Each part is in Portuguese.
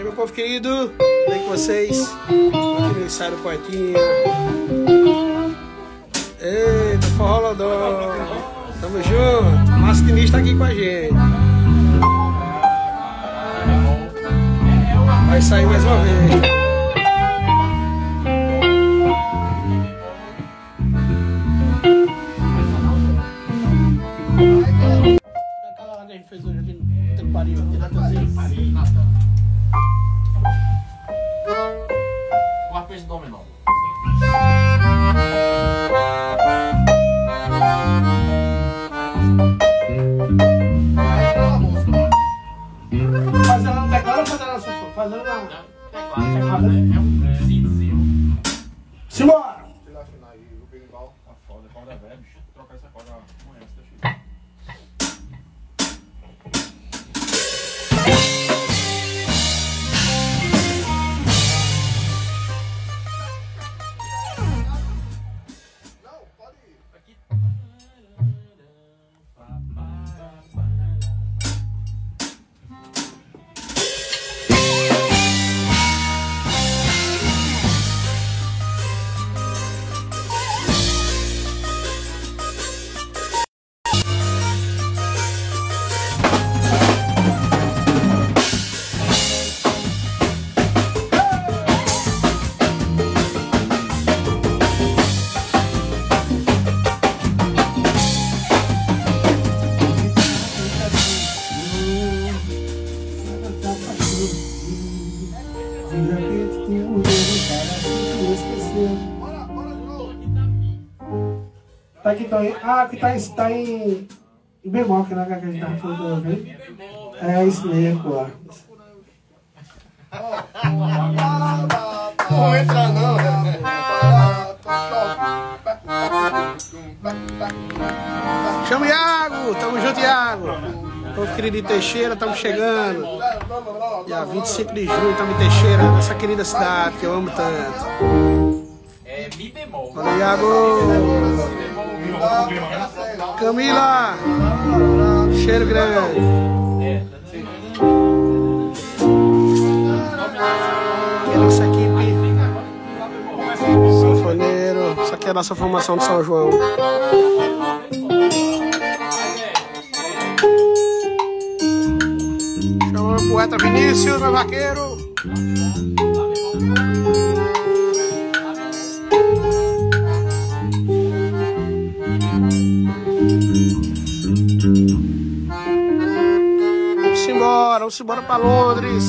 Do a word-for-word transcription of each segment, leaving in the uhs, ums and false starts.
aí, meu povo querido, bem com vocês, aqui no ensaio do Poetinha. Eita, forró lodó, tamo junto, o Masquinista aqui com a gente. Vai sair mais uma vez. Aquela lá que a gente fez hoje aqui no Puta que Pariu, aqui na cozinha. O arpejo dominó. Faz ela no teclado ou faz ela na sua? Faz ela na... Teclado, é um cinzinho. Simbora! Tirar a final aí, o berimbau. Tá foda, corda velha, bicho. Trocar essa corda amanhã, se deixa eu. Não, pode ir. Aqui. Bora, bora de novo. Tá aqui, tá em... Ah, aqui tá em... Tá em... em bemol, que não é que a gente tava falando toda vez. É isso mesmo, pô. Não entra não, Chama o Iago! Tamo junto, Iago! Povo querido de Teixeira, estamos chegando. Dia vinte e cinco de junho, estamos em Teixeira, nossa querida cidade, que eu amo tanto. É mi bemol. Valeu, Iago! Mi bemol. Camila! Cheiro grande! É. Aqui é a nossa equipe. Sanfoneiro. Isso aqui é a nossa formação de São João. Chama o poeta Vinícius, meu vaqueiro. Vamos embora, vamos embora para Londres.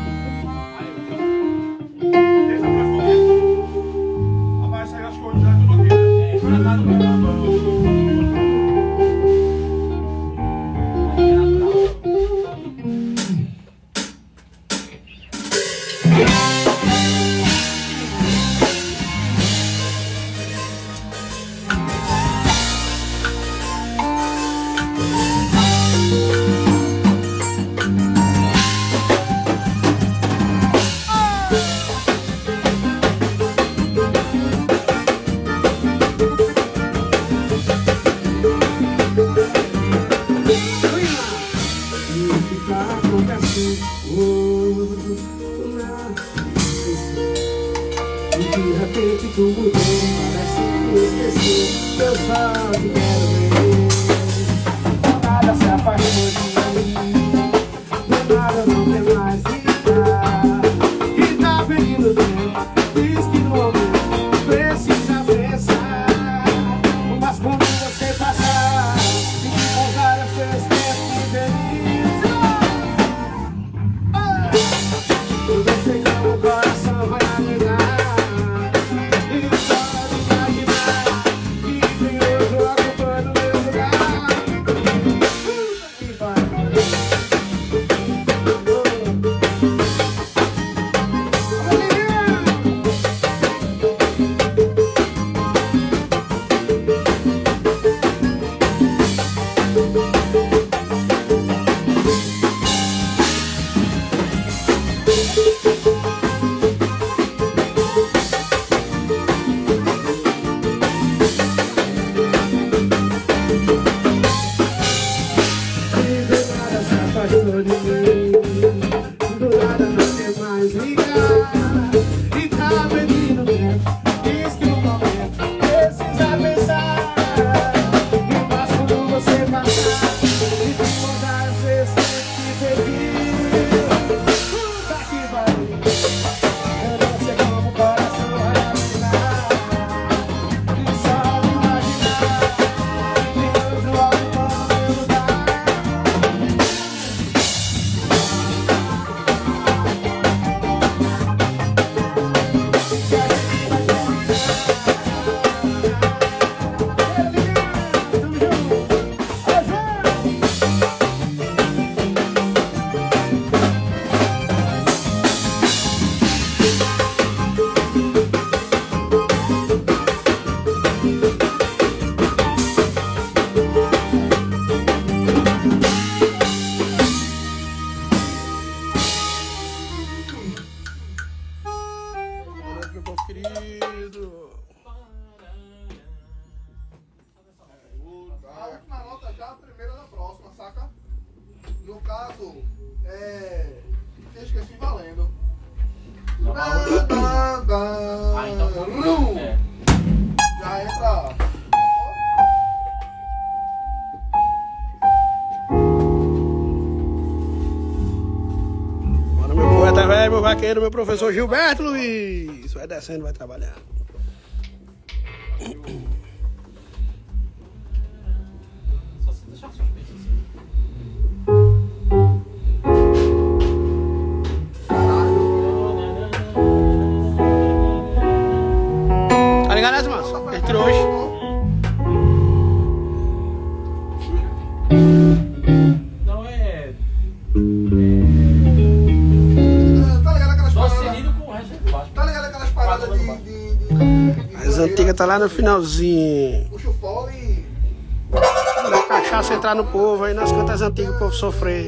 De repente tu mudou, parece que esqueceu. Eu só te quero ver. Nada se afastou de mim, do nada não tem mais vida. E tá pedindo tempo, diz que no momento precisa pensar. Mas quando você passar, fique com várias coisas que feliz. Eu não sei como o coração vai aguentar. Do nada não tem mais. faço. É. Esqueci valendo. Não, mas hoje- Ah, então Rum. é. Já entra. Bora, meu poeta velho, meu vaqueiro, meu professor Gilberto Luiz. Vai descendo, vai trabalhar. Só se deixar suspenso assim. Tá ligado, né, mano? Entre hoje. Não é. Tá ligado aquelas Só paradas? seguido com o resto de baixo. Tá ligado aquelas paradas de. de, de, de As antigas tá lá no finalzinho. Puxa o fole. Da cachaça entrar no povo, aí nas cantas antigas o povo sofrer.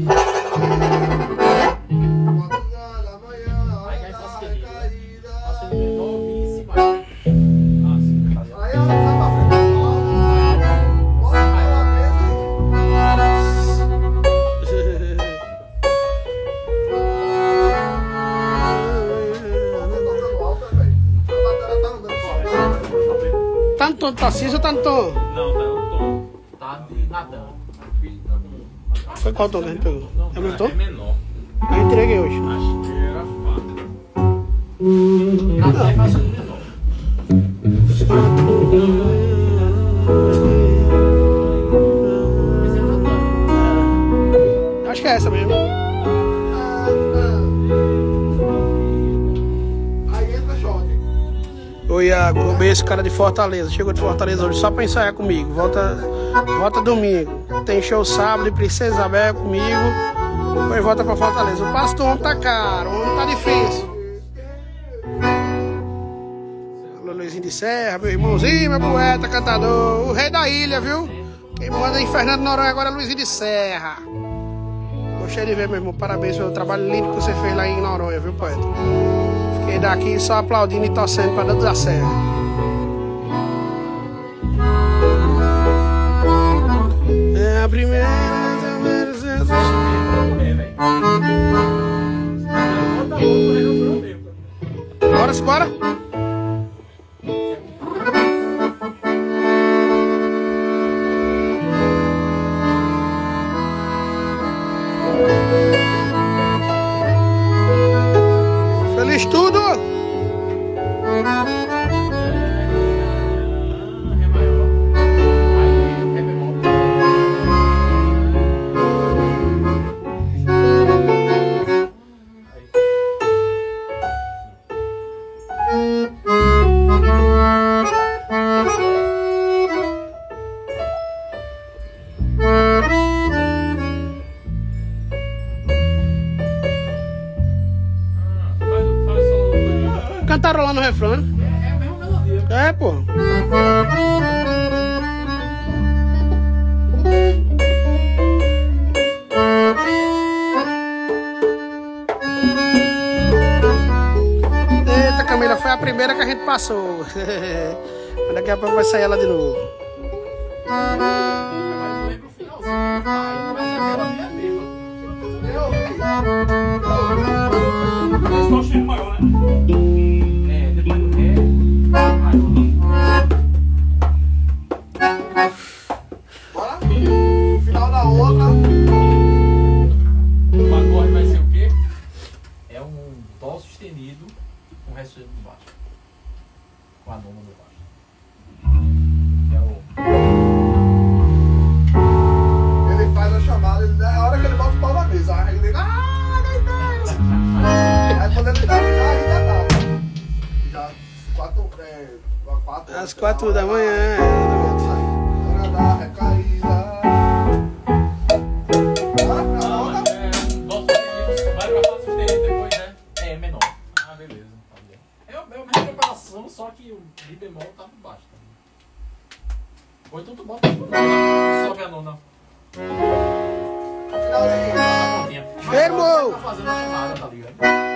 Madrugada, manhã, hora Aí, aí, da só seguido. recaída. Só seguido novíssimo. Ah, sim. Tá ligado? Aí ela vai pra frente. Bora pra mesa. Tá tocando alto, né, velho? A bateria tá andando só. Tá no tom de Tarcísio ou tá no tom? Não, tá no tom. Tá de nadando. Foi qual tom que a gente pegou? Não, É o meu tom? é menor. A gente entreguei hoje. Acho que era fácil. Nadar é fácil de menor. Mas é nadando. Acho que é essa mesmo. Aí entra shot. Ô Iago, roubei esse cara de Fortaleza. Chegou de Fortaleza hoje só pra ensaiar comigo. Volta, volta domingo. Tem show sábado e Princesa Isabel comigo. Depois volta pra Fortaleza. O pastor homem tá caro, o homem tá difícil. Alô, Luizinho de Serra, meu irmãozinho, meu poeta, cantador. O rei da ilha, viu? Quem manda em Fernando Noronha agora é Luizinho de Serra. Gostei de ver, meu irmão. Parabéns pelo trabalho lindo que você fez lá em Noronha, viu, poeta? Fiquei daqui só aplaudindo e torcendo pra dentro da serra. É a primeira. Bora, se bora. Feliz tudo. Ré maior. Aí, Ré bemol. Aí. Ah, faz, faz só. Cantaram lá no refrão, né? É, é a mesma melodia. É, pô. Eita, Camila, foi a primeira que a gente passou. Mas daqui a pouco vai sair ela de novo. Agora eu lembro o finalzinho. Aí, mas a melodia é a mesma. Eu ouvi. Mas qual o cheiro maior, né? É, depois do Ré, maior. Bora? No final da outra. O acorde vai ser o quê? É um Dó sustenido com Ré sustenido de baixo. Com a nona do baixo. Que é o. Ele faz a chamada, ele, a hora que ele bota o pau na mesa, aí ele liga. Ah, deitei! Aí quando ele dá aí já tá. Já quatro. É, quatro Às quatro da manhã. Hora da recaída. Bora, final da Não, outra. mas é um Dó sustenido. Vai pra Dó sustenido depois, né? É menor. Ah, beleza. Tá bom. É a é a mesma preparação, só que o Mi bemol tá por baixo. Tá? Ou então tu bota tudo, né? Sobe a nona. Final de. Na pontinha. Cheiro, Mas tá fazendo a chamada, tá ligado?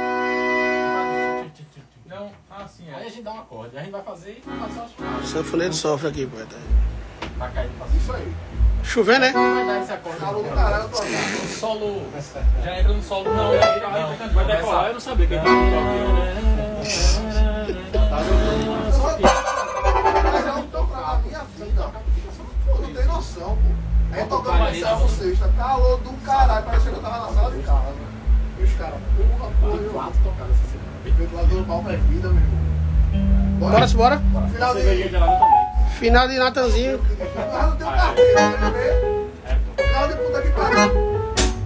Não, ah, sim, é. Aí a gente dá um acorde. A gente vai fazer e vai fazer só a chamada. O sanfoneiro sofre aqui, poeta. Tá caindo pra cima. Isso aí. Chovendo, né? Vai dar esse acorde. Calor do caralho, eu tô andando. O solo. Já entra no solo, não. Aí, não. Vai decolar, eu não sabia que ele tava Mas eu não tô pra minha vida. Pô, não tem noção, pô. Aí tocando mais salvo sexta. Calor do caralho. Parecia que eu tava na sala de casa. E os caras, porra, porra. Tem quatro tocadas essa semana. O ventilador do palco é vida, meu irmão. Bora, bora. Final de... cerveja gelada também. Final de Natanzinho. Eu não tenho carteira, né, bebê? Final de puta que pariu.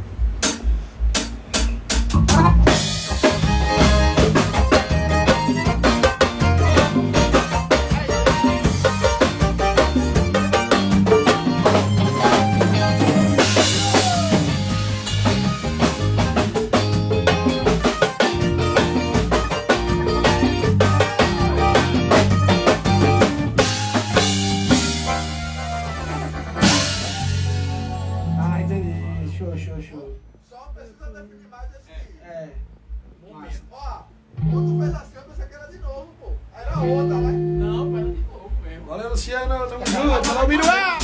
Ah, entendi. Show, show, show. Só precisa definir mais esse... É. Momento. Ó, quando fez assim, eu pensei que era de novo, pô. Era outra, né? Não, pera de novo mesmo. Valeu, Luciano. Tamo junto. Valeu, Miruá.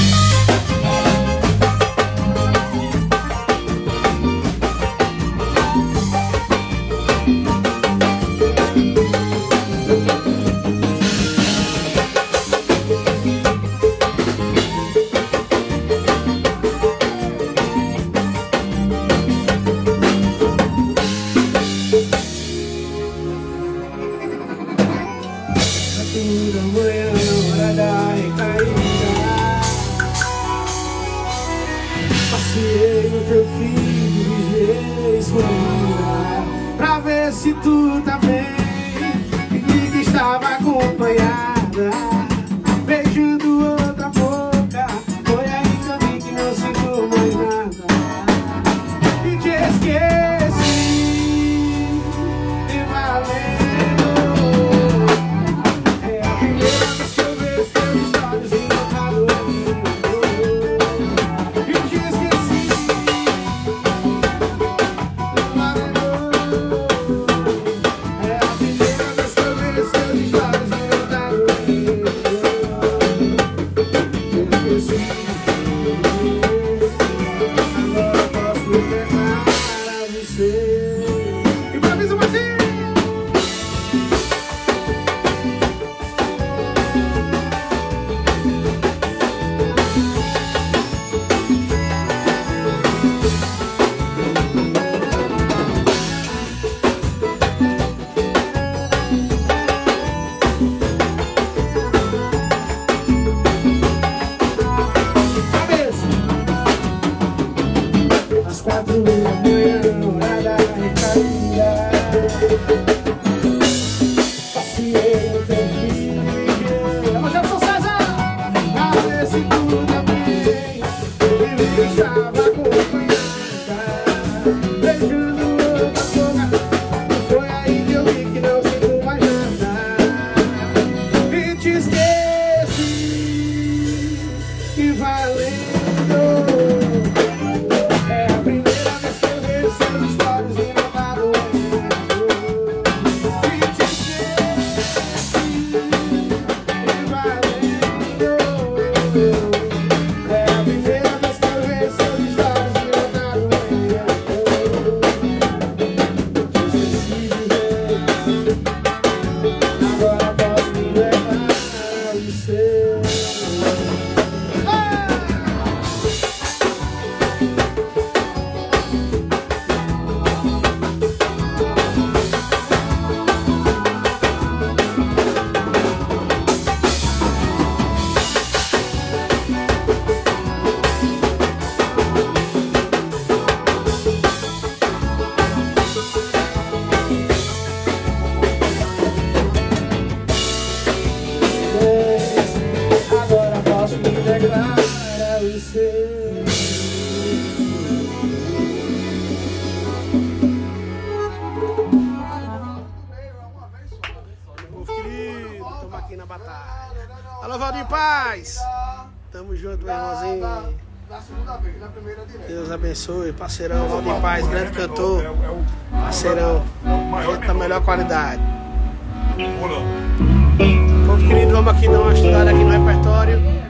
Toda manhã na hora da recaída, passei no teu filho, vigiei escondida, pra ver se tu tá bem. E vi que estava acompanhada, beijando outra boca. Foi aí que eu vi que não sinto mais nada e te esqueci. E valendo. Quatro da manhã, hora da recaída, passei no teu filho. Vamos, Jefferson César! Pra ver se tudo tá bem. E vi que estava acompanhada, beijando outra boca. E foi aí que eu vi que não sinto mais nada e te esqueci. E valendo. Alô, Valdir Paz! Tamo junto, meu irmãozinho. Da segunda vez, na primeira direita. Deus abençoe, parceirão, Valdir Paz, grande cantor. Parceirão, gente da melhor qualidade. Povo querido, vamos aqui dar uma estudada aqui no repertório.